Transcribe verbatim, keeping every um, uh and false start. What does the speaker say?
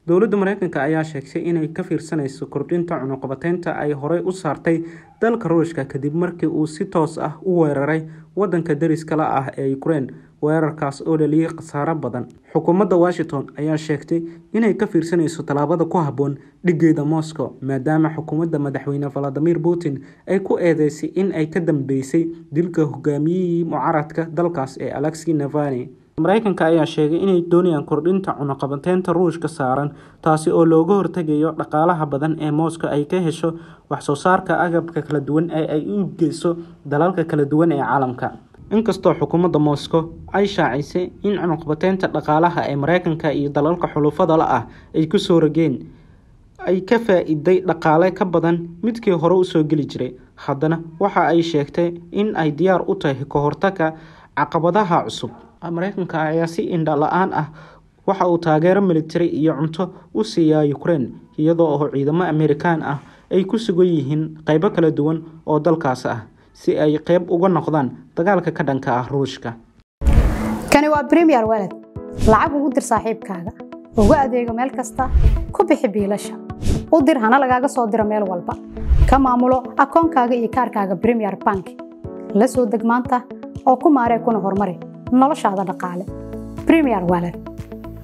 dowladda Mareykanka ayaa sheegtay inay ka fiirsanayso kordhinta cunaqabataynta ay horey u saartay dalka Ruushka kadib markii uu si toos ah u weeraray wadanka dariska la ah ee Ukraine weerarkaas oo dhaliyay khasaare badan. Xukuumadda Washington ayaa sheegtay inay ka fiirsanayso talaabada ku habboon dhigeeda Moscow maadaama xukuumadda madaxweyne Vladimir Putin ay ku eedeysay in ay ka dambeysay dilka hogaamiyihii mucaaradka dalkaas ee Alexei Navalny. Mareykanka ayaa sheegay inay doonayaan kordhinta cunaqabataynta Ruushka saaran taasi oo looga hortagayo dhaqaalaha badan ee Moscow ay ka hesho wax soo saarka agabka kala duwan ee ay u geyso dalalka kala duwan ee caalamka. Inkastoo xukuumadda Moscow ay shaacisay in cunaqabataynta dhaqaalaha ee Mareykanka iyo dalalka xulafada la ah ay ku soo rogeen ay ka faa'iiday dhaqaale ka badan midkii hore u soo gali jiray, haddana waxa ay sheegtay in ay diyaar u tahay ka hortagga caqabadaha cusub. Mareykanka ayaa si indha la'aan ah waxa uu taageero militari iyo cunto u siiyaa Ukraine iyadoo oo ciidamo Amerikaan ah ay ku sugan yihiin qaybo kala duwan oo dalkaas ah si ay qayb uga noqdaan dagaalka ka dhanka ah Ruushka. Kani waa Premier Wallet. Lacag ugu dir saaxiibkaaga. Ugu adeego meel kasta. Ku bixi biilasha. U dir hana lagaaga soo diro meel walba. Ka maamulo akoonkaaga iyo kaarkaaga Premier Bank. La soo deg maanta oo ku maaree kuna horumari noloshaada dhaqaale. Premier Wallet.